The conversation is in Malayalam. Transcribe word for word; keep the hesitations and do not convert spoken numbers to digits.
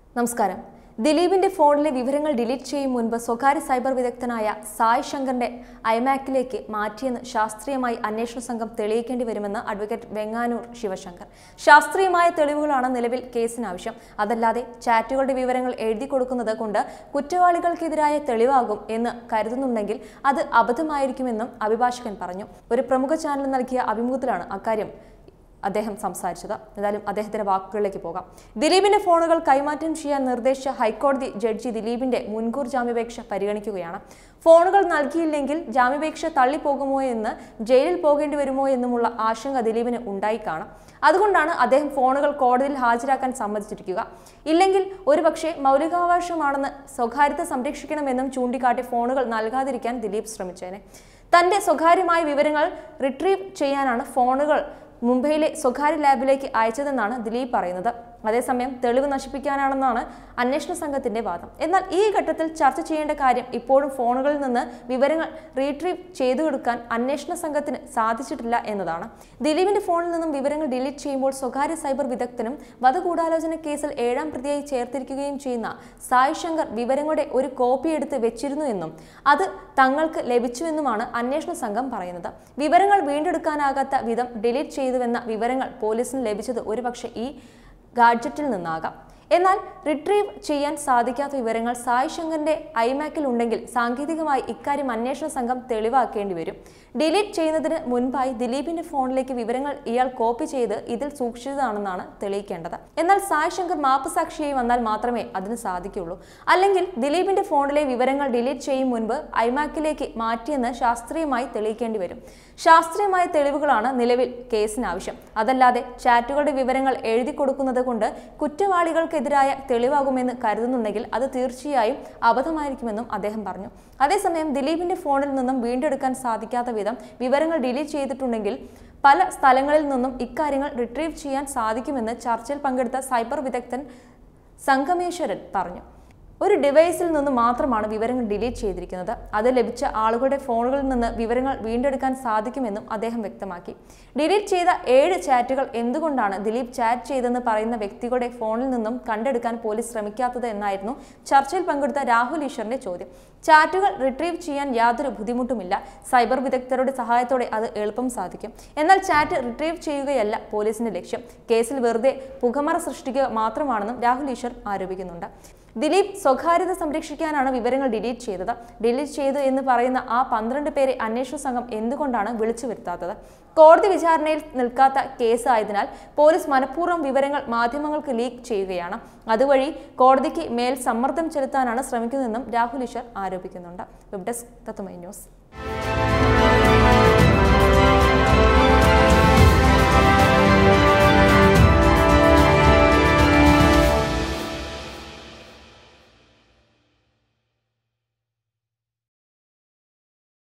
നമസ്കാരം. ദിലീപിന്റെ ഫോണിലെ വിവരങ്ങൾ ഡിലീറ്റ് ചെയ്യും മുൻപ് സ്വകാര്യ സൈബർ വിദഗ്ധനായ സായ് ശങ്കറിന്റെ ഐമാക്കിലേക്ക് മാറ്റിയെന്ന് ശാസ്ത്രീയമായി അന്വേഷണ സംഘം തെളിയിക്കേണ്ടി വരുമെന്ന് അഡ്വക്കേറ്റ് വെങ്ങാനൂർ ശിവശങ്കർ. ശാസ്ത്രീയമായ തെളിവുകളാണ് നിലവിൽ കേസിനാവശ്യം. അതല്ലാതെ ചാറ്റുകളുടെ വിവരങ്ങൾ എഴുതി കൊടുക്കുന്നത് കൊണ്ട് കുറ്റവാളികൾക്കെതിരായ തെളിവാകും എന്ന് കരുതുന്നുണ്ടെങ്കിൽ അത് അബദ്ധമായിരിക്കുമെന്നും അഭിഭാഷകൻ പറഞ്ഞു. ഒരു പ്രമുഖ ചാനൽ നൽകിയ അഭിമുഖത്തിലാണ് അക്കാര്യം അദ്ദേഹം സംസാരിച്ചത്. ഏതായാലും അദ്ദേഹത്തിന്റെ വാക്കുകളിലേക്ക് പോകാം. ദിലീപിന്റെ ഫോണുകൾ കൈമാറ്റം ചെയ്യാൻ നിർദ്ദേശിച്ച ഹൈക്കോടതി ജഡ്ജി ദിലീപിന്റെ മുൻകൂർ ജാമ്യാപേക്ഷ പരിഗണിക്കുകയാണ്. ഫോണുകൾ നൽകിയില്ലെങ്കിൽ ജാമ്യാപേക്ഷ തള്ളിപ്പോകുമോ എന്ന്, ജയിലിൽ പോകേണ്ടി വരുമോ എന്നുമുള്ള ആശങ്ക ദിലീപിന് ഉണ്ടായി കാണാം. അതുകൊണ്ടാണ് അദ്ദേഹം ഫോണുകൾ കോടതിയിൽ ഹാജരാക്കാൻ സമ്മതിച്ചിരിക്കുക. ഇല്ലെങ്കിൽ ഒരുപക്ഷെ മൗലികാവകാശമാണെന്ന് സ്വകാര്യത സംരക്ഷിക്കണമെന്നും ചൂണ്ടിക്കാട്ടി ഫോണുകൾ നൽകാതിരിക്കാൻ ദിലീപ് ശ്രമിച്ചേനെ. തന്റെ സ്വകാര്യമായ വിവരങ്ങൾ റിട്രീവ് ചെയ്യാനാണ് ഫോണുകൾ മുംബൈയിലെ സ്വകാര്യ ലാബിലേക്ക് അയച്ചതെന്നാണ് ദിലീപ് പറയുന്നത്. അതേസമയം തെളിവ് നശിപ്പിക്കാനാണെന്നാണ് അന്വേഷണ സംഘത്തിന്റെ വാദം. എന്നാൽ ഈ ഘട്ടത്തിൽ ചർച്ച ചെയ്യേണ്ട കാര്യം ഇപ്പോഴും ഫോണുകളിൽ നിന്ന് വിവരങ്ങൾ റീട്രീവ് ചെയ്തു കൊടുക്കാൻ അന്വേഷണ സംഘത്തിന് സാധിച്ചിട്ടില്ല എന്നതാണ്. ദിലീപിന്റെ ഫോണിൽ നിന്നും വിവരങ്ങൾ ഡിലീറ്റ് ചെയ്യുമ്പോൾ സ്വകാര്യ സൈബർ വിദഗ്ധനും വധഗൂഢാലോചന കേസിൽ ഏഴാം പ്രതിയായി ചേർത്തിരിക്കുകയും ചെയ്യുന്ന സായ് ശങ്കർ വിവരങ്ങളുടെ ഒരു കോപ്പി എടുത്ത് വെച്ചിരുന്നു എന്നും അത് തങ്ങൾക്ക് ലഭിച്ചുവെന്നുമാണ് അന്വേഷണ സംഘം പറയുന്നത്. വിവരങ്ങൾ വീണ്ടെടുക്കാനാകാത്ത വിധം ഡിലീറ്റ് ചെയ്തുവെന്ന വിവരങ്ങൾ പോലീസിന് ലഭിച്ചത് ഒരുപക്ഷെ ഈ ഗാഡ്ജറ്റിൽ നിന്നാകാം. എന്നാൽ റിട്രീവ് ചെയ്യാൻ സാധിക്കാത്ത വിവരങ്ങൾ സായ് ശങ്കറിന്റെ ഐമാക്കിൽ ഉണ്ടെങ്കിൽ സാങ്കേതികമായി ഇക്കാര്യം അന്വേഷണ സംഘം തെളിവാക്കേണ്ടി വരും. ഡിലീറ്റ് ചെയ്യുന്നതിന് മുൻപായി ദിലീപിന്റെ ഫോണിലേക്ക് വിവരങ്ങൾ ഇയാൾ കോപ്പി ചെയ്ത് ഇതിൽ സൂക്ഷിച്ചതാണെന്നാണ് തെളിയിക്കേണ്ടത്. എന്നാൽ സായ് ശങ്കർ മാപ്പ് സാക്ഷിയായി വന്നാൽ മാത്രമേ അതിന് സാധിക്കുകയുള്ളൂ. അല്ലെങ്കിൽ ദിലീപിന്റെ ഫോണിലെ വിവരങ്ങൾ ഡിലീറ്റ് ചെയ്യും മുൻപ് ഐമാക്കിലേക്ക് മാറ്റിയെന്ന് ശാസ്ത്രീയമായി തെളിയിക്കേണ്ടി വരും. ശാസ്ത്രീയമായ തെളിവുകളാണ് നിലവിൽ കേസിനാവശ്യം. അതല്ലാതെ ചാറ്റുകളുടെ വിവരങ്ങൾ എഴുതി കൊടുക്കുന്നത് കൊണ്ട് കുറ്റവാളികൾക്കെതിരായ തെളിവാകുമെന്ന് കരുതുന്നുണ്ടെങ്കിൽ അത് തീർച്ചയായും അബദ്ധമായിരിക്കുമെന്നും അദ്ദേഹം പറഞ്ഞു. അതേസമയം ദിലീപിന്റെ ഫോണിൽ നിന്നും വീണ്ടെടുക്കാൻ സാധിക്കാത്ത വിധം വിവരങ്ങൾ ഡിലീറ്റ് ചെയ്തിട്ടുണ്ടെങ്കിൽ പല സ്ഥലങ്ങളിൽ നിന്നും ഇക്കാര്യങ്ങൾ റിട്രീവ് ചെയ്യാൻ സാധിക്കുമെന്ന് ചർച്ചയിൽ പങ്കെടുത്ത സൈബർ വിദഗ്ധൻ സംഗമേശ്വരൻ പറഞ്ഞു. ഒരു ഡിവൈസിൽ നിന്ന് മാത്രമാണ് വിവരങ്ങൾ ഡിലീറ്റ് ചെയ്തിരിക്കുന്നത്. അത് ലഭിച്ച ആളുകളുടെ ഫോണുകളിൽ നിന്ന് വിവരങ്ങൾ വീണ്ടെടുക്കാൻ സാധിക്കുമെന്നും അദ്ദേഹം വ്യക്തമാക്കി. ഡിലീറ്റ് ചെയ്ത ഏഴ് ചാറ്റുകൾ എന്തുകൊണ്ടാണ് ദിലീപ് ചാറ്റ് ചെയ്തെന്ന് പറയുന്ന വ്യക്തികളുടെ ഫോണിൽ നിന്നും കണ്ടെടുക്കാൻ പോലീസ് ശ്രമിക്കാത്തത് എന്നായിരുന്നു ചർച്ചയിൽ പങ്കെടുത്ത രാഹുൽ ഈശ്വറിന്റെ ചോദ്യം. ചാറ്റുകൾ റിട്രീവ് ചെയ്യാൻ യാതൊരു ബുദ്ധിമുട്ടുമില്ല. സൈബർ വിദഗ്ധരുടെ സഹായത്തോടെ അത് എളുപ്പം സാധിക്കും. എന്നാൽ ചാറ്റ് റിട്രീവ് ചെയ്യുകയല്ല പോലീസിന്റെ ലക്ഷ്യം. കേസിൽ വെറുതെ പുകമറ സൃഷ്ടിക്കുക മാത്രമാണെന്നും രാഹുൽ ഈശ്വർ ആരോപിക്കുന്നുണ്ട്. ദിലീപ് സ്വകാര്യത സംരക്ഷിക്കാനാണ് വിവരങ്ങൾ ഡിലീറ്റ് ചെയ്തത്. ഡിലീറ്റ് ചെയ്തു എന്ന് പറയുന്ന ആ പന്ത്രണ്ട് പേരെ അന്വേഷണ സംഘം എന്തുകൊണ്ടാണ് വിളിച്ചു വരുത്താത്തത്? കോടതി വിചാരണയിൽ നിൽക്കാത്ത കേസ് ആയതിനാൽ പോലീസ് മനഃപൂർവ്വം വിവരങ്ങൾ മാധ്യമങ്ങൾക്ക് ലീക്ക് ചെയ്യുകയാണ്. അതുവഴി കോടതിക്ക് മേൽ സമ്മർദ്ദം ചെലുത്താനാണ് ശ്രമിക്കുന്നതെന്നും രാഹുൽ ഈശ്വർ ആരോപിക്കുന്നുണ്ട്. Web desk Tatwamayi news.